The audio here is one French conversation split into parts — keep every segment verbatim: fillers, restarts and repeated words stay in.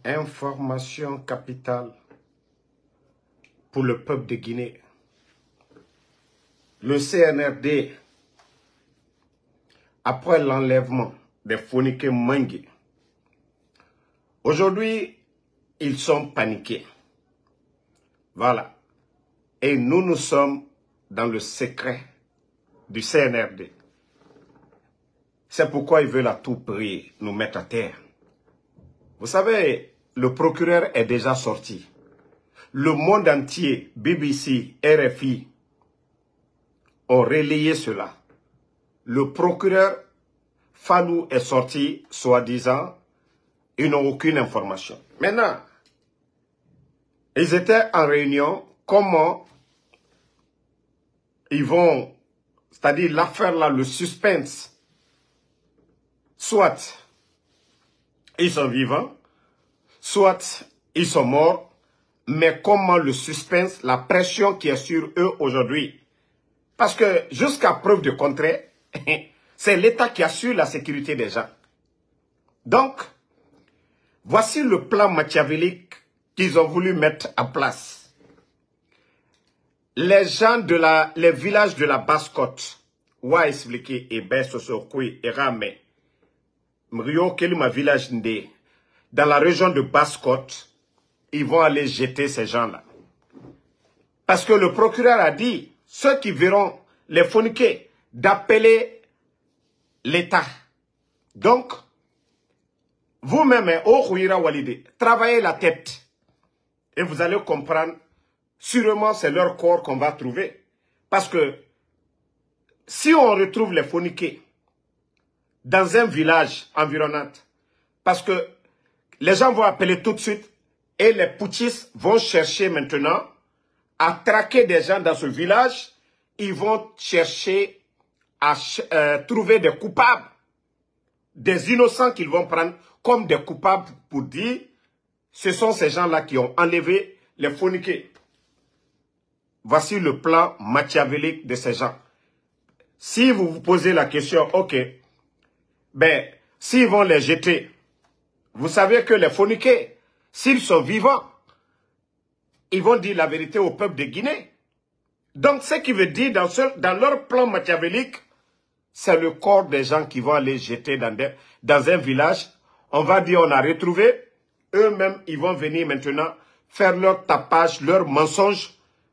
Information capitale pour le peuple de Guinée. Le C N R D, après l'enlèvement des Fonike Mengi, aujourd'hui, ils sont paniqués. Voilà. Et nous, nous sommes dans le secret du C N R D. C'est pourquoi ils veulent à tout prix nous mettre à terre. Vous savez, le procureur est déjà sorti. Le monde entier, B B C, R F I, ont relayé cela. Le procureur Fallou est sorti, soi-disant, ils n'ont aucune information. Maintenant, ils étaient en réunion, comment ils vont, c'est-à-dire l'affaire là, le suspense, soit ils sont vivants, soit ils sont morts, mais comment le suspense, la pression qui est sur eux aujourd'hui. Parce que jusqu'à preuve de contraire, c'est l'État qui assure la sécurité des gens. Donc, voici le plan machiavélique qu'ils ont voulu mettre en place. Les gens de la, les villages de la Basse-Côte, Wa expliqué, et Bessosokui, et Rame, Mrio Kelima village Ndé, dans la région de Basse-Côte, ils vont aller jeter ces gens-là. Parce que le procureur a dit, ceux qui verront les Fonike, d'appeler l'État. Donc, vous-même, au Khouira Walide, travaillez la tête. Et vous allez comprendre, sûrement c'est leur corps qu'on va trouver. Parce que, si on retrouve les Fonike dans un village environnant, parce que les gens vont appeler tout de suite, et les putschistes vont chercher maintenant à traquer des gens dans ce village. Ils vont chercher à euh, trouver des coupables, des innocents qu'ils vont prendre comme des coupables pour dire ce sont ces gens-là qui ont enlevé les Fonike. Voici le plan machiavélique de ces gens. Si vous vous posez la question, ok, ben, s'ils vont les jeter, vous savez que les Fonike, s'ils sont vivants, ils vont dire la vérité au peuple de Guinée. Donc, ce qui veut dire, dans, ce, dans leur plan machiavélique, c'est le corps des gens qui vont aller jeter dans, des, dans un village. On va dire, on a retrouvé. Eux-mêmes, ils vont venir maintenant faire leur tapage, leur mensonge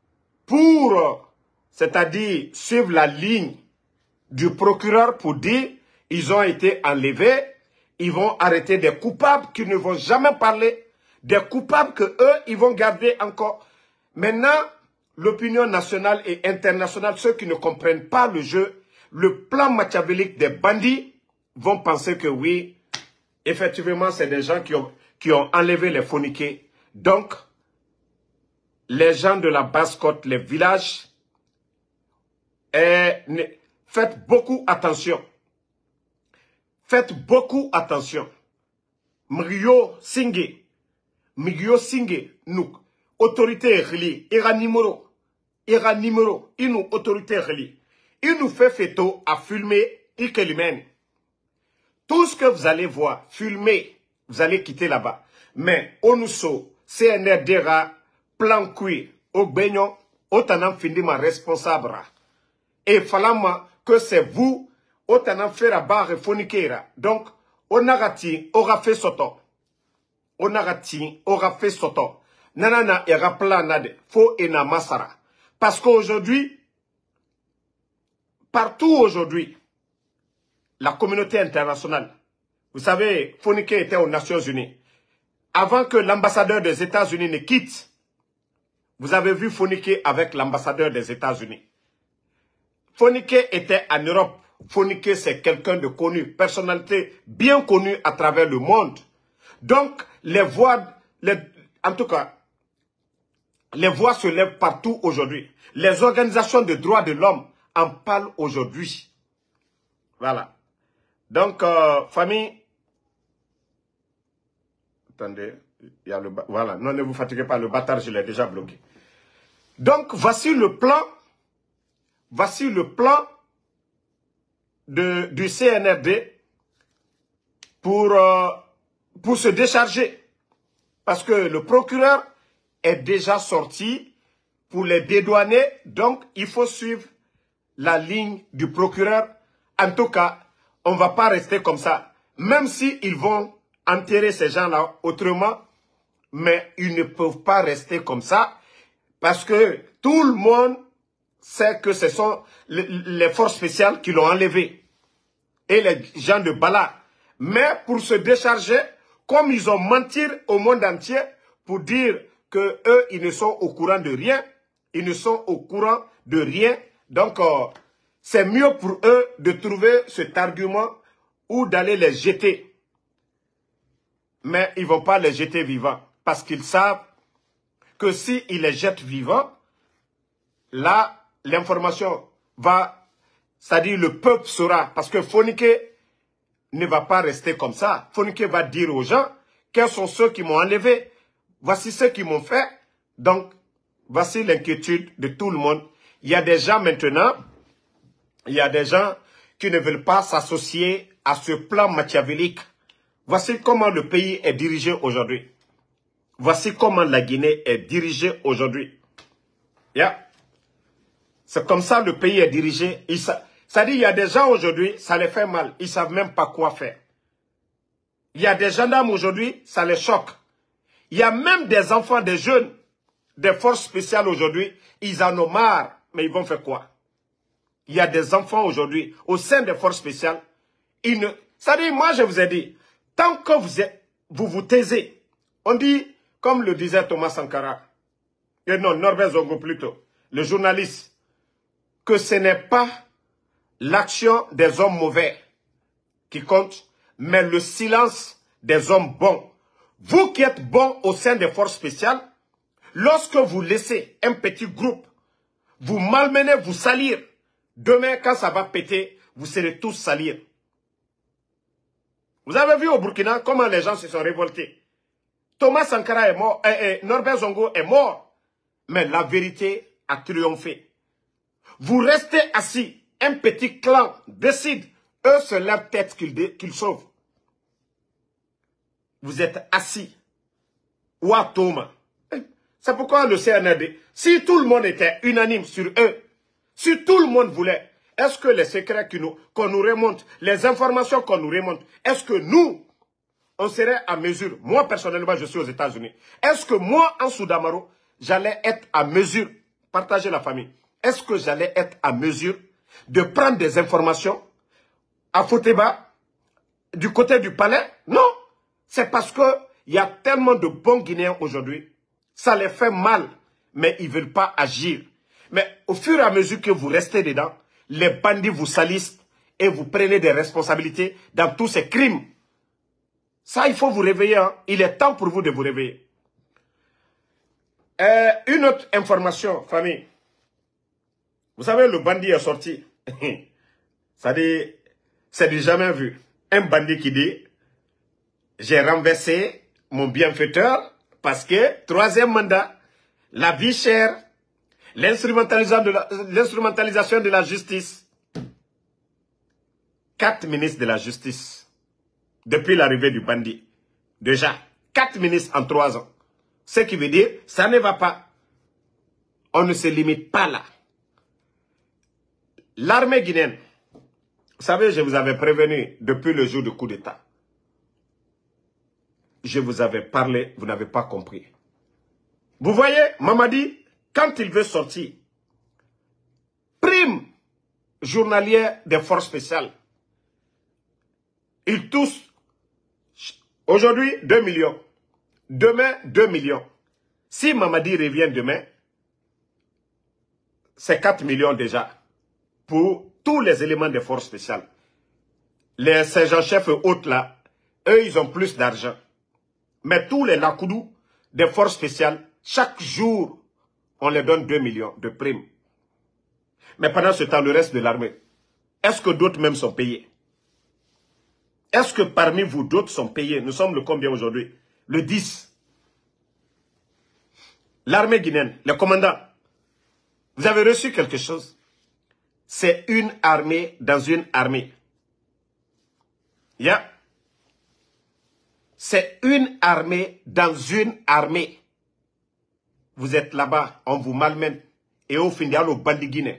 pour, c'est-à-dire, suivre la ligne du procureur pour dire, ils ont été enlevés, ils vont arrêter des coupables qui ne vont jamais parler, des coupables que eux, ils vont garder encore. Maintenant, l'opinion nationale et internationale, ceux qui ne comprennent pas le jeu, le plan machiavélique des bandits vont penser que oui, effectivement, c'est des gens qui ont, qui ont enlevé les Fonike. Donc, les gens de la Basse-Côte, les villages, eh, ne, faites beaucoup attention. Faites beaucoup attention. Mrio Singé, Mrio Singé, nous, autorité reliée, ira numéro, ira numéro, il nous autorité reliée. Il nous fait photo à filmer Ikelimène. Tout ce que vous allez voir, filmer, vous allez quitter là-bas. Mais, Onuso, C N R D R A, plan cuir, au Beignon, autant findima responsable. Et falama que c'est vous, autant faire à barre Fonikera. Donc, on a rati, aura fait soto. On a rati, aura fait soto. Nanana et rappela nade, faux et na masara. Parce qu'aujourd'hui, partout aujourd'hui, la communauté internationale, vous savez, Fonike était aux Nations Unies. Avant que l'ambassadeur des États-Unis ne quitte, vous avez vu Fonike avec l'ambassadeur des États-Unis. Fonike était en Europe. Fonike, c'est quelqu'un de connu, personnalité bien connue à travers le monde. Donc, les voix, les, en tout cas, les voix se lèvent partout aujourd'hui. Les organisations de droits de l'homme en parlent aujourd'hui. Voilà. Donc, euh, famille, attendez, il y a le, voilà, non, ne vous fatiguez pas, le bâtard, je l'ai déjà bloqué. Donc, voici le plan, voici le plan de, du C N R D pour, euh, pour se décharger. Parce que le procureur est déjà sorti pour les dédouaner. Donc, il faut suivre la ligne du procureur. En tout cas, on ne va pas rester comme ça. Même s'ils vont enterrer ces gens-là autrement, mais ils ne peuvent pas rester comme ça. Parce que tout le monde sait que ce sont les forces spéciales qui l'ont enlevé. Et les gens de Bala. Mais pour se décharger, comme ils ont menti au monde entier pour dire que eux, ils ne sont au courant de rien, ils ne sont au courant de rien. Donc, euh, c'est mieux pour eux de trouver cet argument ou d'aller les jeter. Mais ils ne vont pas les jeter vivants parce qu'ils savent que s'ils les jettent vivants, là, l'information va, c'est-à-dire le peuple saura, parce que Fonike ne va pas rester comme ça. Fonike va dire aux gens, quels sont ceux qui m'ont enlevé? Voici ceux qui m'ont fait. Donc, voici l'inquiétude de tout le monde. Il y a des gens maintenant, il y a des gens qui ne veulent pas s'associer à ce plan machiavélique. Voici comment le pays est dirigé aujourd'hui. Voici comment la Guinée est dirigée aujourd'hui. Yeah. C'est comme ça le pays est dirigé. Ça dit, il y a des gens aujourd'hui, ça les fait mal. Ils ne savent même pas quoi faire. Il y a des gendarmes aujourd'hui, ça les choque. Il y a même des enfants, des jeunes, des forces spéciales aujourd'hui, ils en ont marre. Mais ils vont faire quoi? Il y a des enfants aujourd'hui, au sein des forces spéciales, ils ne... Ça dit, moi je vous ai dit, tant que vous êtes, vous, vous taisez, on dit, comme le disait Thomas Sankara, et non, Norbert Zongo plutôt, le journaliste, que ce n'est pas l'action des hommes mauvais qui compte, mais le silence des hommes bons. Vous qui êtes bons au sein des forces spéciales, lorsque vous laissez un petit groupe vous malmener, vous salir, demain quand ça va péter, vous serez tous salir. Vous avez vu au Burkina comment les gens se sont révoltés. Thomas Sankara est mort, et, et Norbert Zongo est mort, mais la vérité a triomphé. Vous restez assis, un petit clan décide, eux c'est leur tête qu'ils qu'ils sauvent. Vous êtes assis. Ouah Thomas. C'est pourquoi le C N R D, si tout le monde était unanime sur eux, si tout le monde voulait, est-ce que les secrets qu'on nous, qu'on nous remonte, les informations qu'on nous remonte, est-ce que nous, on serait à mesure, moi personnellement je suis aux États-Unis, est-ce que moi en Soudamaro, j'allais être à mesure, partager la famille, est-ce que j'allais être à mesure de prendre des informations à Foteba, du côté du palais? Non, c'est parce qu'il y a tellement de bons Guinéens aujourd'hui, ça les fait mal, mais ils ne veulent pas agir. Mais au fur et à mesure que vous restez dedans, les bandits vous salissent et vous prenez des responsabilités dans tous ces crimes. Ça, il faut vous réveiller. Hein. Il est temps pour vous de vous réveiller. Euh, une autre information, famille. Vous savez, le bandit est sorti. Ça dit, c'est du jamais vu. Un bandit qui dit, j'ai renversé mon bienfaiteur parce que, troisième mandat, la vie chère, l'instrumentalisation de, la, l'instrumentalisation de la justice. Quatre ministres de la justice, depuis l'arrivée du bandit. Déjà, quatre ministres en trois ans. Ce qui veut dire, ça ne va pas. On ne se limite pas là. L'armée guinéenne, vous savez, je vous avais prévenu depuis le jour du coup d'État. Je vous avais parlé, vous n'avez pas compris. Vous voyez, Mamadi, quand il veut sortir, prime journalière des forces spéciales, il touche aujourd'hui deux millions. Demain, deux millions. Si Mamadi revient demain, c'est quatre millions déjà pour tous les éléments des forces spéciales. Les sergents-chefs et autres là, eux, ils ont plus d'argent. Mais tous les Lakoudou des forces spéciales, chaque jour, on les donne deux millions de primes. Mais pendant ce temps, le reste de l'armée, est-ce que d'autres même sont payés? Est-ce que parmi vous, d'autres sont payés? Nous sommes le combien aujourd'hui? Le dix. L'armée guinéenne, les commandants, vous avez reçu quelque chose? C'est une armée dans une armée. Yeah. C'est une armée dans une armée. Vous êtes là-bas, on vous malmène. Et au fin de bandigine.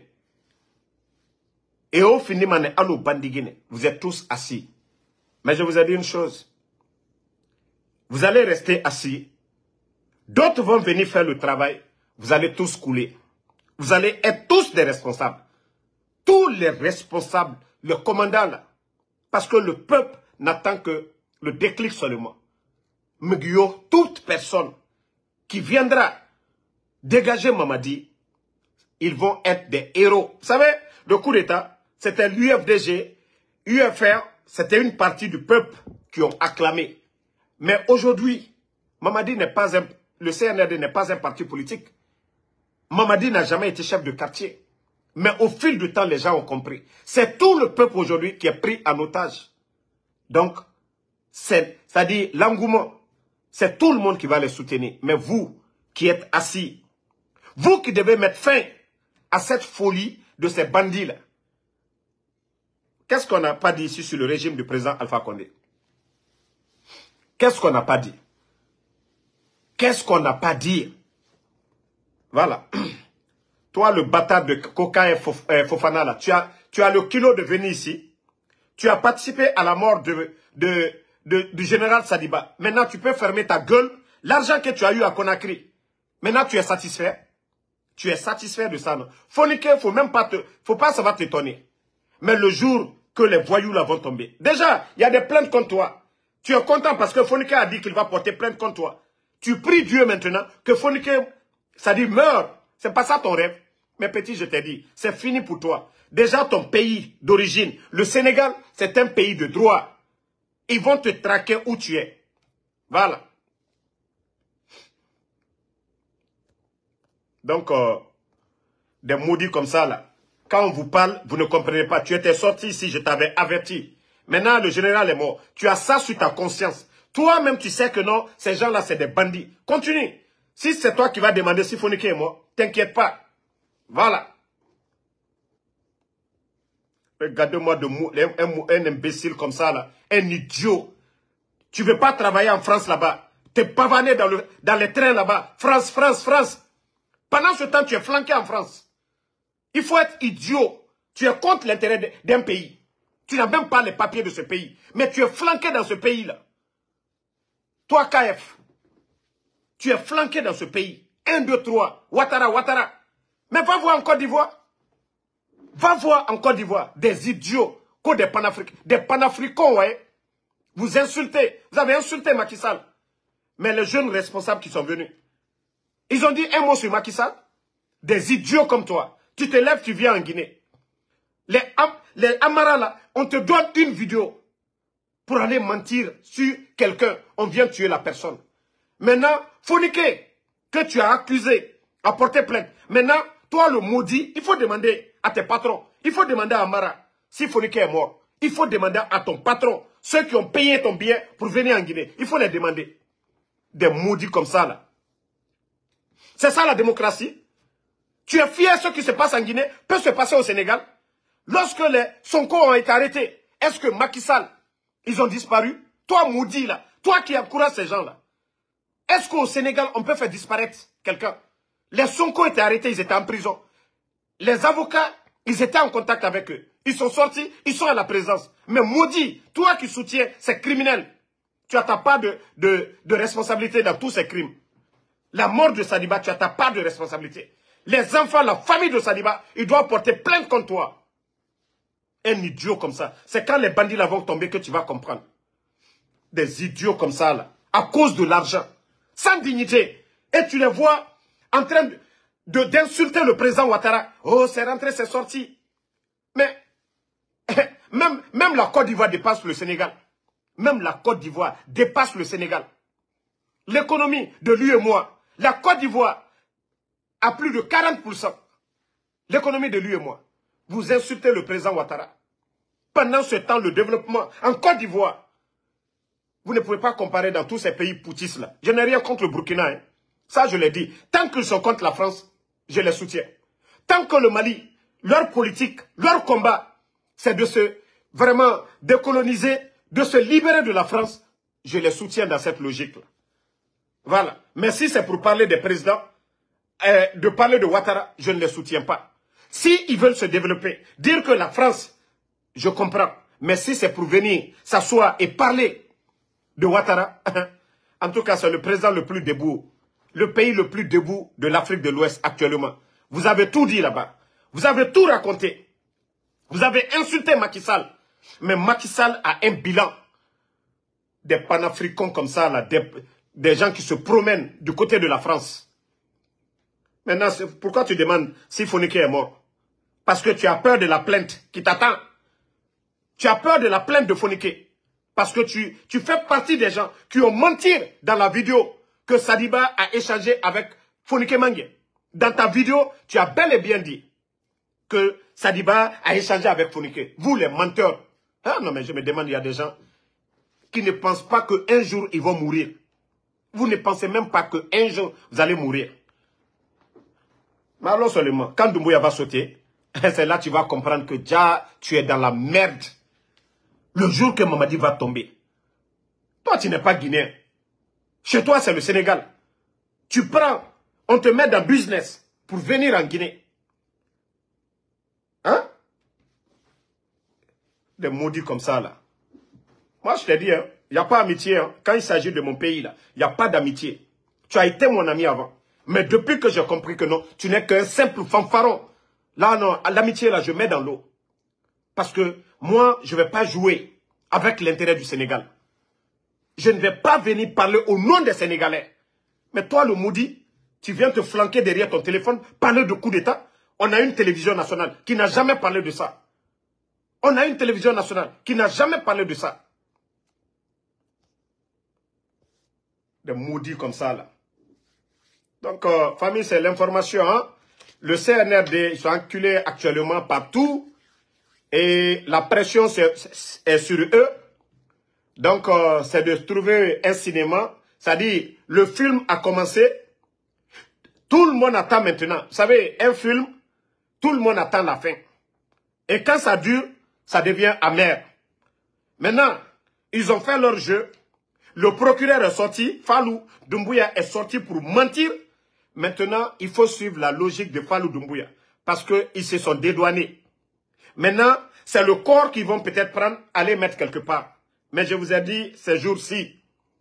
Et au fin de bandigine. Vous êtes tous assis. Mais je vous ai dit une chose. Vous allez rester assis. D'autres vont venir faire le travail. Vous allez tous couler. Vous allez être tous des responsables. Tous les responsables, le commandant là. Parce que le peuple n'attend que le déclic seulement. Mugyo, toute personne qui viendra dégager Mamadi, ils vont être des héros. Vous savez, le coup d'État, c'était l'U F D G, U F R, c'était une partie du peuple qui ont acclamé. Mais aujourd'hui, Mamadi n'est pas un, le C N R D n'est pas un parti politique. Mamadi n'a jamais été chef de quartier. Mais au fil du temps, les gens ont compris. C'est tout le peuple aujourd'hui qui est pris en otage. Donc, c'est-à-dire l'engouement, c'est tout le monde qui va les soutenir. Mais vous qui êtes assis, vous qui devez mettre fin à cette folie de ces bandits-là. Qu'est-ce qu'on n'a pas dit ici sur le régime du président Alpha Condé? Qu'est-ce qu'on n'a pas dit? Qu'est-ce qu'on n'a pas dit? Voilà. Toi, le bâtard de Koka et Fof, euh, Fofana, là, tu as, tu as le kilo de venir ici. Tu as participé à la mort de, de, de, du général Sadiba. Maintenant, tu peux fermer ta gueule. L'argent que tu as eu à Conakry, maintenant, tu es satisfait. Tu es satisfait de ça, non? Fonike, faut même pas te, faut pas, ça va t'étonner. Mais le jour que les voyous là vont tomber. Déjà, il y a des plaintes contre toi. Tu es content parce que Fonike a dit qu'il va porter plainte contre toi. Tu pries Dieu maintenant que Fonike, ça dit, meurt. C'est pas ça ton rêve. Mais petit, je t'ai dit, c'est fini pour toi. Déjà, ton pays d'origine, le Sénégal, c'est un pays de droit. Ils vont te traquer où tu es. Voilà. Donc, euh, des maudits comme ça, là, quand on vous parle, vous ne comprenez pas. Tu étais sorti ici, je t'avais averti. Maintenant, le général est mort. Tu as ça sur ta conscience. Toi-même, tu sais que non, ces gens-là, c'est des bandits. Continue. Si c'est toi qui vas demander si Fonike est mort, t'inquiète pas. Voilà. Regardez-moi de un, un, un imbécile comme ça, là. Un idiot. Tu ne veux pas travailler en France là-bas. Tu es pavané dans, le, dans les trains là-bas. France, France, France. Pendant ce temps, tu es flanqué en France. Il faut être idiot. Tu es contre l'intérêt d'un pays. Tu n'as même pas les papiers de ce pays. Mais tu es flanqué dans ce pays-là. Toi, K F. Tu es flanqué dans ce pays. Un, deux, trois. Ouattara, Ouattara. Mais va voir en Côte d'Ivoire. Va voir en Côte d'Ivoire des idiots, des panafricains, des panafricains, ouais. Vous insultez, vous avez insulté Macky Sall. Mais les jeunes responsables qui sont venus, ils ont dit un mot sur Macky Sall. Des idiots comme toi. Tu te lèves, tu viens en Guinée. Les, Am les Amara là, on te donne une vidéo pour aller mentir sur quelqu'un. On vient tuer la personne. Maintenant, Fonike, que tu as accusé, a porté plainte. Maintenant, toi le maudit, il faut demander à tes patrons. Il faut demander à Amara si Fonike est mort. Il faut demander à ton patron, ceux qui ont payé ton billet pour venir en Guinée. Il faut les demander. Des maudits comme ça là. C'est ça la démocratie. Tu es fier de ce qui se passe en Guinée peut se passer au Sénégal. Lorsque les Sonko ont été arrêtés, est-ce que Macky Sall, ils ont disparu? Toi maudit là, toi qui encourages ces gens là. Est-ce qu'au Sénégal, on peut faire disparaître quelqu'un? Les Sonko étaient arrêtés, ils étaient en prison. Les avocats, ils étaient en contact avec eux. Ils sont sortis, ils sont à la présence. Mais maudit, toi qui soutiens ces criminels, tu as ta part de, de, de responsabilité dans tous ces crimes. La mort de Sadiba, tu as ta part de responsabilité. Les enfants, la famille de Sadiba, ils doivent porter plainte contre toi. Un idiot comme ça. C'est quand les bandits là vont tomber que tu vas comprendre. Des idiots comme ça, là. À cause de l'argent. Sans dignité. Et tu les vois en train de d'insulter le président Ouattara. Oh, c'est rentré, c'est sorti. Mais, même, même la Côte d'Ivoire dépasse le Sénégal. Même la Côte d'Ivoire dépasse le Sénégal. L'économie de l'U E M O A. La Côte d'Ivoire a plus de quarante pour cent. L'économie de l'U E M O A. Vous insultez le président Ouattara. Pendant ce temps, le développement en Côte d'Ivoire, vous ne pouvez pas comparer dans tous ces pays poutistes là. Je n'ai rien contre le Burkina. Hein. Ça, je l'ai dit. Tant qu'ils sont contre la France, je les soutiens. Tant que le Mali, leur politique, leur combat, c'est de se vraiment décoloniser, de se libérer de la France, je les soutiens dans cette logique-là. Voilà. Mais si c'est pour parler des présidents, euh, de parler de Ouattara, je ne les soutiens pas. Si ils veulent se développer, dire que la France, je comprends. Mais si c'est pour venir s'asseoir et parler de Ouattara, en tout cas, c'est le président le plus debout, le pays le plus debout de l'Afrique de l'Ouest actuellement. Vous avez tout dit là-bas. Vous avez tout raconté. Vous avez insulté Macky Sall. Mais Macky Sall a un bilan. Des panafricains comme ça, là, des, des gens qui se promènent du côté de la France. Maintenant, pourquoi tu demandes si Fonike est mort? Parce que tu as peur de la plainte qui t'attend. Tu as peur de la plainte de Fonike. Parce que tu, tu fais partie des gens qui ont menti dans la vidéo que Sadiba a échangé avec Fonike Mengue. Dans ta vidéo, tu as bel et bien dit que Sadiba a échangé avec Fonike. Vous, les menteurs. Ah non, mais je me demande, il y a des gens qui ne pensent pas qu'un jour, ils vont mourir. Vous ne pensez même pas qu'un jour, vous allez mourir. Mais alors seulement, quand Doumbouya va sauter, c'est là que tu vas comprendre que déjà, tu es dans la merde. Le jour que Mamadi va tomber. Toi, tu n'es pas guinéen. Chez toi, c'est le Sénégal. Tu prends, on te met dans business pour venir en Guinée. Hein? Des maudits comme ça, là. Moi, je te dis, hein, il n'y a pas d'amitié. Hein. Quand il s'agit de mon pays, là, il n'y a pas d'amitié. Tu as été mon ami avant. Mais depuis que j'ai compris que non, tu n'es qu'un simple fanfaron. Là, non, l'amitié, là, je mets dans l'eau. Parce que moi, je ne vais pas jouer avec l'intérêt du Sénégal. Je ne vais pas venir parler au nom des Sénégalais. Mais toi, le maudit, tu viens te flanquer derrière ton téléphone, parler de coup d'État. On a une télévision nationale qui n'a jamais parlé de ça. On a une télévision nationale qui n'a jamais parlé de ça. Des maudits comme ça, là. Donc, euh, famille, c'est l'information. Hein? Le C N R D, ils sont enculés actuellement partout. Et la pression est sur eux. Donc, euh, c'est de trouver un cinéma. C'est-à-dire, le film a commencé. Tout le monde attend maintenant. Vous savez, un film, tout le monde attend la fin. Et quand ça dure, ça devient amer. Maintenant, ils ont fait leur jeu. Le procureur est sorti. Fallou Doumbouya est sorti pour mentir. Maintenant, il faut suivre la logique de Fallou Doumbouya. Parce qu'ils se sont dédouanés. Maintenant, c'est le corps qu'ils vont peut-être prendre, aller mettre quelque part. Mais je vous ai dit, ces jours-ci,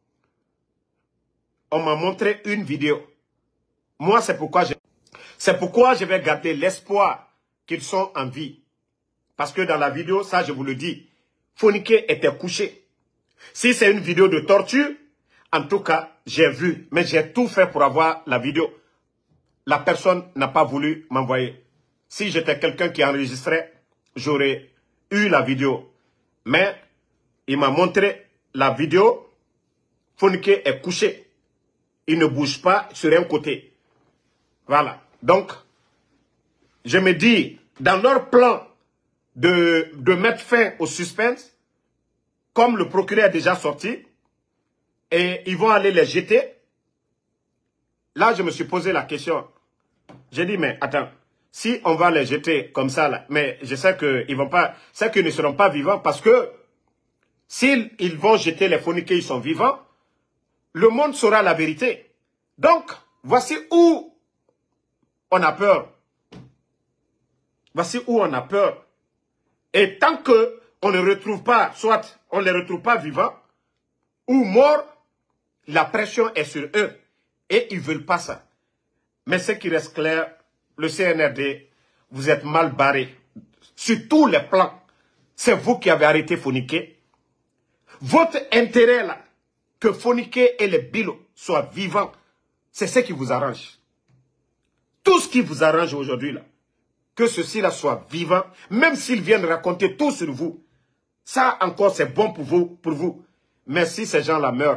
on m'a montré une vidéo. Moi, c'est pourquoi je, c'est pourquoi je vais garder l'espoir qu'ils sont en vie. Parce que dans la vidéo, ça, je vous le dis, Fonike était couché. Si c'est une vidéo de torture, en tout cas, j'ai vu. Mais j'ai tout fait pour avoir la vidéo. La personne n'a pas voulu m'envoyer. Si j'étais quelqu'un qui enregistrait, j'aurais eu la vidéo. Mais il m'a montré la vidéo. Fonike est couché. Il ne bouge pas sur un côté. Voilà. Donc, je me dis, dans leur plan de, de mettre fin au suspense, comme le procureur est déjà sorti, et ils vont aller les jeter, là, je me suis posé la question. J'ai dit, mais attends, si on va les jeter comme ça, là, mais je sais qu'ils vont pas, c'est qu'ils ne seront pas vivants parce que s'ils ils vont jeter les Fonike, ils sont vivants, le monde saura la vérité. Donc, voici où on a peur. Voici où on a peur. Et tant qu'on ne retrouve pas, soit on ne les retrouve pas vivants ou morts, la pression est sur eux. Et ils ne veulent pas ça. Mais ce qui reste clair, le C N R D, vous êtes mal barré. Sur tous les plans, c'est vous qui avez arrêté Fonike. Votre intérêt là, que Fonike et les Bilo soient vivants, c'est ce qui vous arrange. Tout ce qui vous arrange aujourd'hui là, que ceux-ci là soient vivants, même s'ils viennent raconter tout sur vous, ça encore c'est bon pour vous, pour vous. Mais si ces gens là meurent,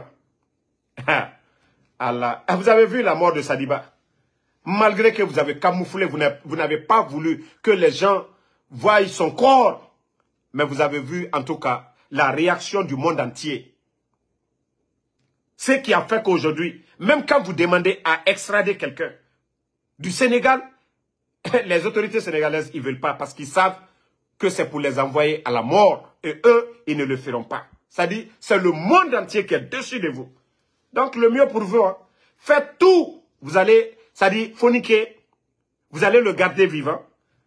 Allah, vous avez vu la mort de Sadiba? Malgré que vous avez camouflé, vous n'avez pas voulu que les gens voient son corps. Mais vous avez vu, en tout cas, la réaction du monde entier. Ce qui a fait qu'aujourd'hui, même quand vous demandez à extrader quelqu'un du Sénégal, les autorités sénégalaises, ils ne veulent pas parce qu'ils savent que c'est pour les envoyer à la mort. Et eux, ils ne le feront pas. C'est-à-dire, c'est le monde entier qui est dessus de vous. Donc, le mieux pour vous, hein, faites tout. Vous allez, c'est-à-dire, forniquer, vous allez le garder vivant.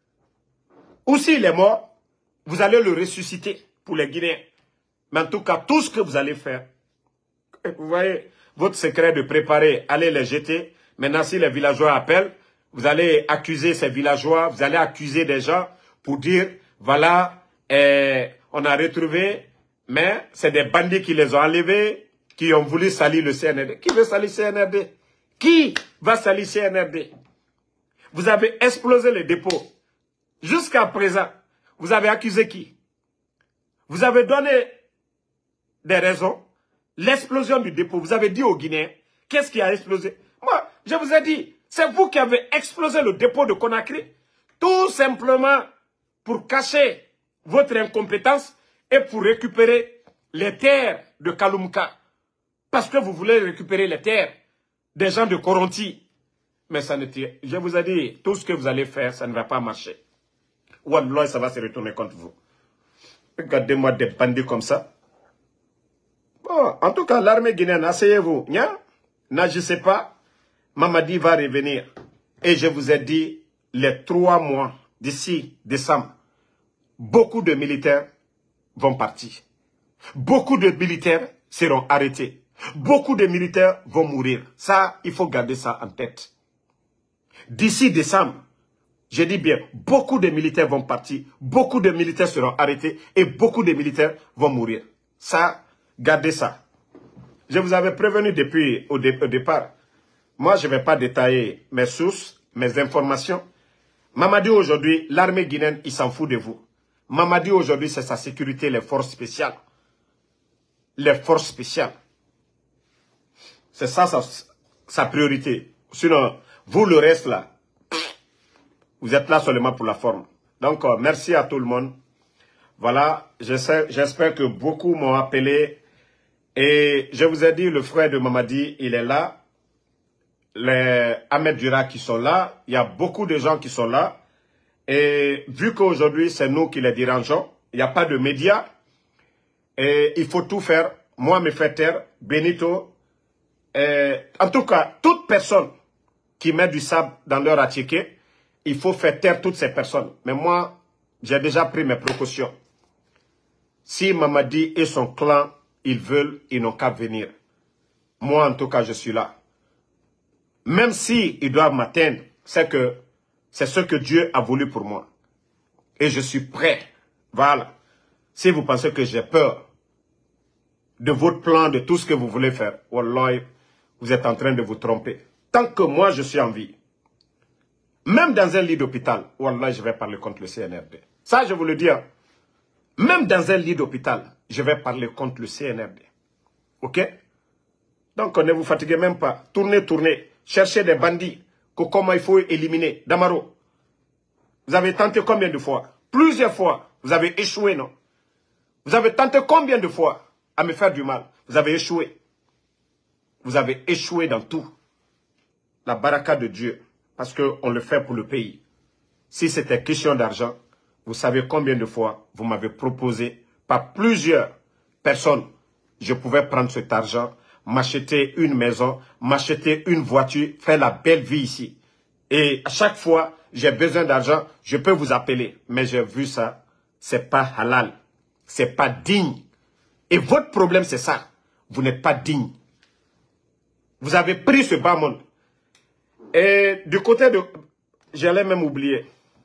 Ou s'il est mort, vous allez le ressusciter pour les Guinéens. Mais en tout cas, tout ce que vous allez faire, vous voyez, votre secret de préparer, allez les jeter. Maintenant, si les villageois appellent, vous allez accuser ces villageois, vous allez accuser des gens pour dire, voilà, eh, on a retrouvé, mais c'est des bandits qui les ont enlevés, qui ont voulu salir le C N R D. Qui veut salir le C N R D? Qui va salir le C N R D? Vous avez explosé les dépôts. Jusqu'à présent, vous avez accusé qui? Vous avez donné des raisons. L'explosion du dépôt, vous avez dit aux Guinéens, qu'est-ce qui a explosé? Moi, je vous ai dit, c'est vous qui avez explosé le dépôt de Conakry, tout simplement pour cacher votre incompétence et pour récupérer les terres de Kaloumka. Parce que vous voulez récupérer les terres des gens de Koronti. Mais ça ne tient. Je vous ai dit, tout ce que vous allez faire, ça ne va pas marcher. Wallah, ça va se retourner contre vous. Regardez-moi des bandits comme ça. Bon, en tout cas, l'armée guinéenne, asseyez-vous. N'agissez pas. Mamadi va revenir. Et je vous ai dit, les trois mois d'ici décembre, beaucoup de militaires vont partir. Beaucoup de militaires seront arrêtés. Beaucoup de militaires vont mourir. Ça, il faut garder ça en tête. D'ici décembre, je dis bien, beaucoup de militaires vont partir, beaucoup de militaires seront arrêtés et beaucoup de militaires vont mourir. Ça, gardez ça. Je vous avais prévenu depuis au, dé au départ. Moi, je ne vais pas détailler mes sources, mes informations. Mamadi aujourd'hui, l'armée guinéenne, il s'en fout de vous. Mamadi aujourd'hui, c'est sa sécurité, les forces spéciales. Les forces spéciales. C'est ça sa, sa priorité. Sinon, vous le reste là, vous êtes là seulement pour la forme. Donc, euh, merci à tout le monde. Voilà, j'espère que beaucoup m'ont appelé. Et je vous ai dit, le frère de Mamadi, il est là. Les Ahmed Dura qui sont là. Il y a beaucoup de gens qui sont là. Et vu qu'aujourd'hui, c'est nous qui les dérangeons, il n'y a pas de médias. Et il faut tout faire. Moi, me faire taire, Benito. Et, en tout cas, toute personne qui met du sable dans leur attiqué, il faut faire taire toutes ces personnes. Mais moi, j'ai déjà pris mes précautions. Si Mamadi et son clan, ils veulent, ils n'ont qu'à venir. Moi, en tout cas, je suis là. Même si ils doivent m'atteindre, c'est que c'est ce que Dieu a voulu pour moi. Et je suis prêt. Voilà. Si vous pensez que j'ai peur de votre plan, de tout ce que vous voulez faire, wallah, vous êtes en train de vous tromper. Tant que moi, je suis en vie, même dans un lit d'hôpital, wallah, je vais parler contre le C N R D. Ça, je vous le dis. Hein. Même dans un lit d'hôpital, je vais parler contre le C N R D. Ok? Donc, ne vous fatiguez même pas. Tournez, tournez. Cherchez des bandits. Que comment il faut éliminer. Damaro. Vous avez tenté combien de fois? Plusieurs fois. Vous avez échoué, non? Vous avez tenté combien de fois à me faire du mal? Vous avez échoué. Vous avez échoué dans tout. La baraka de Dieu. Parce qu'on le fait pour le pays. Si c'était question d'argent, vous savez combien de fois vous m'avez proposé par plusieurs personnes, je pouvais prendre cet argent, m'acheter une maison, m'acheter une voiture, faire la belle vie ici. Et à chaque fois, j'ai besoin d'argent, je peux vous appeler. Mais j'ai vu ça, c'est pas halal, c'est pas digne. Et votre problème, c'est ça. Vous n'êtes pas digne. Vous avez pris ce bas monde. Et du côté de... J'allais même oublier.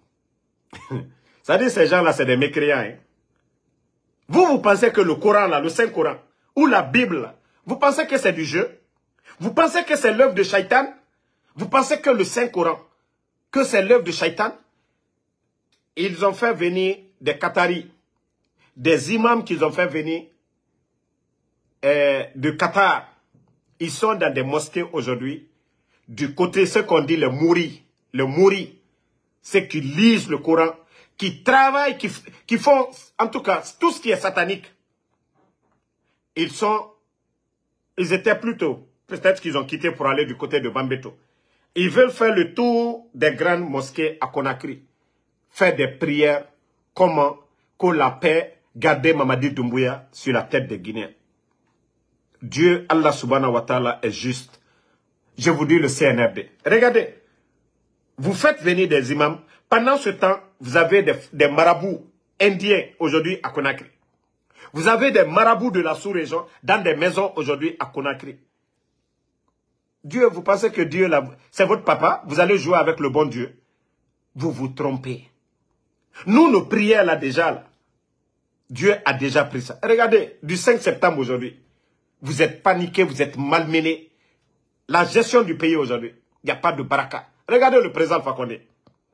Ça dit, ces gens-là, c'est des mécréants. Hein. Vous, vous pensez que le Coran, là, le Saint-Coran, ou la Bible, là, vous pensez que c'est du jeu? Vous pensez que c'est l'œuvre de Shaitan? Vous pensez que le Saint-Coran, que c'est l'œuvre de Shaitan? Ils ont fait venir des Qataris, des imams qu'ils ont fait venir euh, de Qatar. Ils sont dans des mosquées aujourd'hui. Du côté, ce qu'on dit, le mouri, le mouri, c'est qui lisent le Coran, qui travaillent, qui, qui font, en tout cas, tout ce qui est satanique. Ils sont, ils étaient plutôt, peut-être qu'ils ont quitté pour aller du côté de Bambeto. Ils veulent faire le tour des grandes mosquées à Conakry. Faire des prières, comment que la paix garder Mamadi Doumbouya sur la tête des Guinéens. Dieu, Allah subhanahu wa ta'ala, est juste. Je vous dis le C N R D. Regardez, vous faites venir des imams. Pendant ce temps, vous avez des, des marabouts indiens aujourd'hui à Conakry. Vous avez des marabouts de la sous-région dans des maisons aujourd'hui à Conakry. Dieu, vous pensez que Dieu, c'est votre papa? Vous allez jouer avec le bon Dieu? Vous vous trompez. Nous, nos prières là déjà, là, Dieu a déjà pris ça. Regardez, du cinq septembre aujourd'hui, vous êtes paniqués, vous êtes malmenés. La gestion du pays aujourd'hui, il n'y a pas de baraka. Regardez le président Alpha Condé.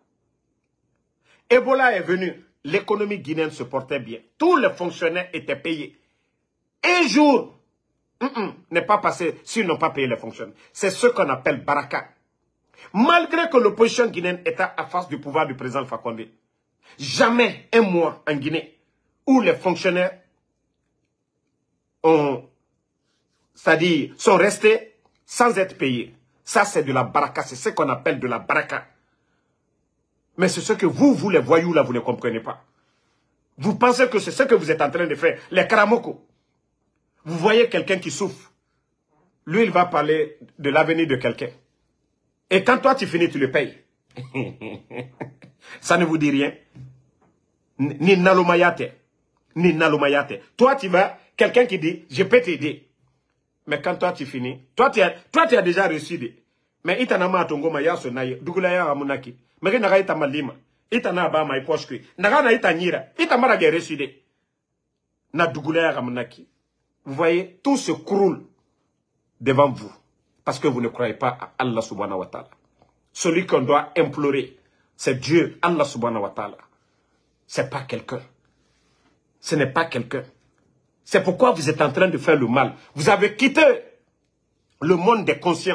Ebola est venu, l'économie guinéenne se portait bien. Tous les fonctionnaires étaient payés. Un jour mm -mm, n'est pas passé s'ils n'ont pas payé les fonctionnaires. C'est ce qu'on appelle baraka. Malgré que l'opposition guinéenne était à face du pouvoir du président Alpha Condé, jamais un mois en Guinée où les fonctionnaires ont, c'est-à-dire, sont restés sans être payés. Ça, c'est de la baraka. C'est ce qu'on appelle de la baraka. Mais c'est ce que vous, vous les voyous là, vous ne comprenez pas. Vous pensez que c'est ce que vous êtes en train de faire. Les karamoko. Vous voyez quelqu'un qui souffre. Lui, il va parler de l'avenir de quelqu'un. Et quand toi, tu finis, tu le payes. Ça ne vous dit rien. Ni nalomayate. Ni nalomayate. Toi, tu vas, quelqu'un qui dit, je peux t'aider. Mais quand toi, tu finis, toi, tu as, toi, tu as déjà reçu des. Mais itanama atongoma ya sonaye, dugulaya amunaki. Mais naga itama lima. Itana ba ma iposhkri. Naga na itanyira. Itamara ge reçu des. Na dugulaya amunaki. Vous voyez, tout se croule devant vous. Parce que vous ne croyez pas à Allah subhanahu wa ta'ala. Celui qu'on doit implorer, c'est Dieu, Allah subhanahu wa ta'ala. C'est pas quelqu'un. Ce n'est pas quelqu'un. C'est pourquoi vous êtes en train de faire le mal. Vous avez quitté le monde des conscients.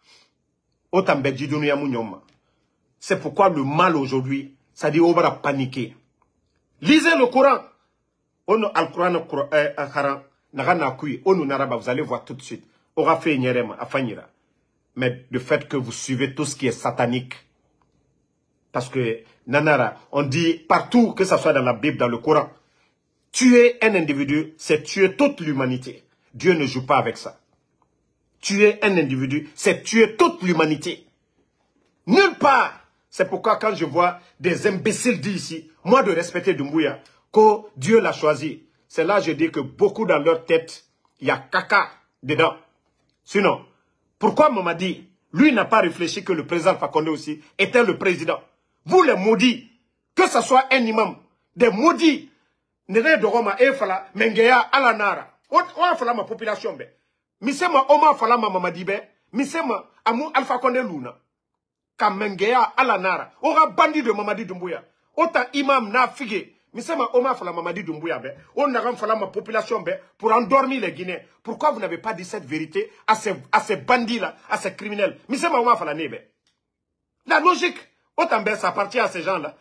C'est pourquoi le mal aujourd'hui, ça dit on va paniquer. Lisez le Coran. On a le Coran, vous allez voir tout de suite. Aura fait une mais le fait que vous suivez tout ce qui est satanique. Parce que, Nanara, on dit partout, que ce soit dans la Bible, dans le Coran, tuer un individu, c'est tuer toute l'humanité. Dieu ne joue pas avec ça. Tuer un individu, c'est tuer toute l'humanité. Nulle part. C'est pourquoi quand je vois des imbéciles dire ici, moi de respecter Doumbouya, que Dieu l'a choisi, c'est là que je dis que beaucoup dans leur tête, il y a caca dedans. Sinon, pourquoi Mamadi, lui n'a pas réfléchi que le président Alpha Condé aussi était le président. Vous les maudits, que ce soit un imam, des maudits, Nere Doroma e fala, mengeya ala nara. O fala ma population be. Misema oma fala ma Mamadi be. Misema amu Alpha Condé luna. Ka mengeya ala nara. Ora bandi de Mamadi Doumbouya. Ota imam na fige. Misema oma fala Mamadi Doumbouya be. On n'a fala ma population be pour endormir les Guinéens. Pourquoi vous n'avez pas dit cette vérité à ces, à ces bandits-là, à ces criminels? Misema oma fala nebe. La logique, autant ça appartient à ces gens-là.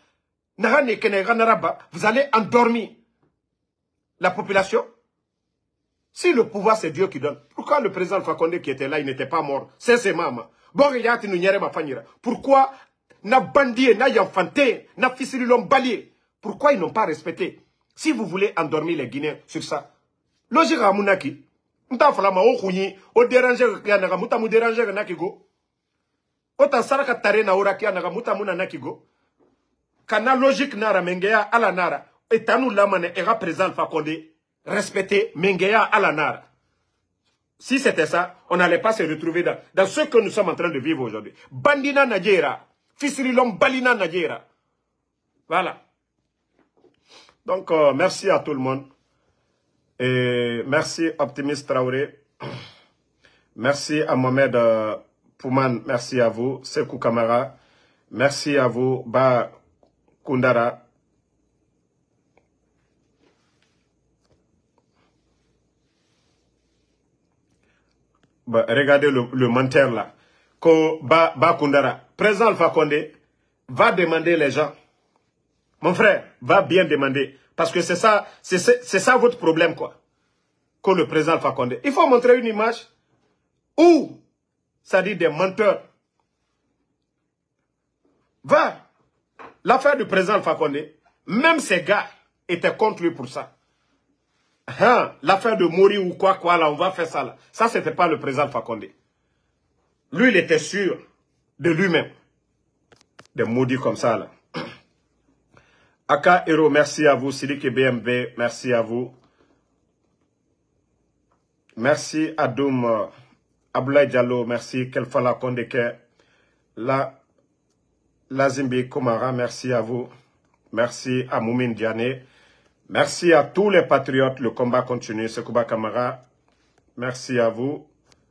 Vous allez endormir la population. Si le pouvoir c'est Dieu qui donne, pourquoi le président Alpha Condé qui était là, il n'était pas mort? C'est ses mamans. Pourquoi na bandit, na yanfanté, na fisililom balié? Pourquoi ils n'ont pas respecté? Si vous voulez endormir les Guinéens sur ça, logique à Mounaki, m'ta falama o khouyi, o déranger kanaga, m'ta mou déranger nakigo. Ota saraka tare na ora kanaga, m'ta mou nakigo. Kana logique nara mengeya ala nara, et tanou lamane era président Alpha Condé. Respecter Mengeya à la nara. Si c'était ça, on n'allait pas se retrouver dans, dans ce que nous sommes en train de vivre aujourd'hui. Bandina Nadjera, Fisrilom Balina Nadjera. Voilà. Donc, euh, merci à tout le monde. Et merci Optimiste Traoré. Merci à Mohamed euh, Pouman, merci à vous. Sekou Kamara, merci à vous. Ba Kundara. Bah, regardez le, le menteur là. Ko ba, ba Kundara. Président Alpha Condé va demander les gens. Mon frère, va bien demander. Parce que c'est ça, c'est ça votre problème quoi. Que le président Alpha Condé. Il faut montrer une image où ça dit des menteurs. Va. L'affaire du président Alpha Condé, même ces gars étaient contre lui pour ça. Hein, l'affaire de mourir ou quoi, quoi, là, on va faire ça, là. Ça, c'était pas le président Alpha Condé. Lui, il était sûr de lui-même. Des maudits comme ça, là. Aka Hero, merci à vous. Silik et B M B, merci à vous. Merci Adoum euh, Abdoulaye Diallo, merci Kelfala Kondeke. La, Lazimbi Komara, merci à vous. Merci à Moumine Diané. Merci à tous les patriotes. Le combat continue. Sekouba Kamara, merci à vous.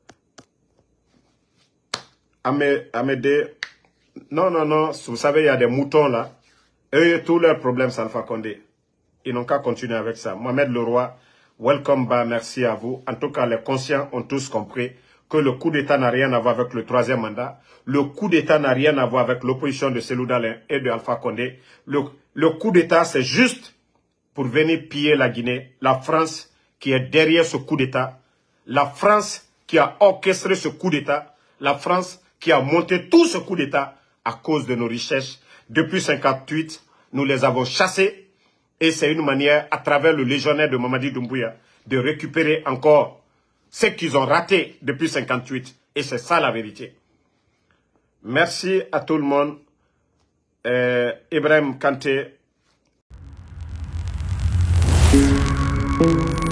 Amédée, non, non, non, vous savez, il y a des moutons là. Eux, tous leurs problèmes, ça ne fait Condé. Ils n'ont qu'à continuer avec ça. Mohamed Leroy, welcome back, merci à vous. En tout cas, les conscients ont tous compris que le coup d'État n'a rien à voir avec le troisième mandat. Le coup d'État n'a rien à voir avec l'opposition de Cellou Dalein et de Alpha Condé. Le, le coup d'État, c'est juste pour venir piller la Guinée. La France qui est derrière ce coup d'État. La France qui a orchestré ce coup d'État. La France qui a monté tout ce coup d'État à cause de nos richesses. Depuis mille neuf cent cinquante-huit, nous les avons chassés. Et c'est une manière, à travers le légionnaire de Mamadi Doumbouya, de récupérer encore ce qu'ils ont raté depuis mille neuf cent cinquante-huit. Et c'est ça la vérité. Merci à tout le monde. Euh, Ibrahim Kanté.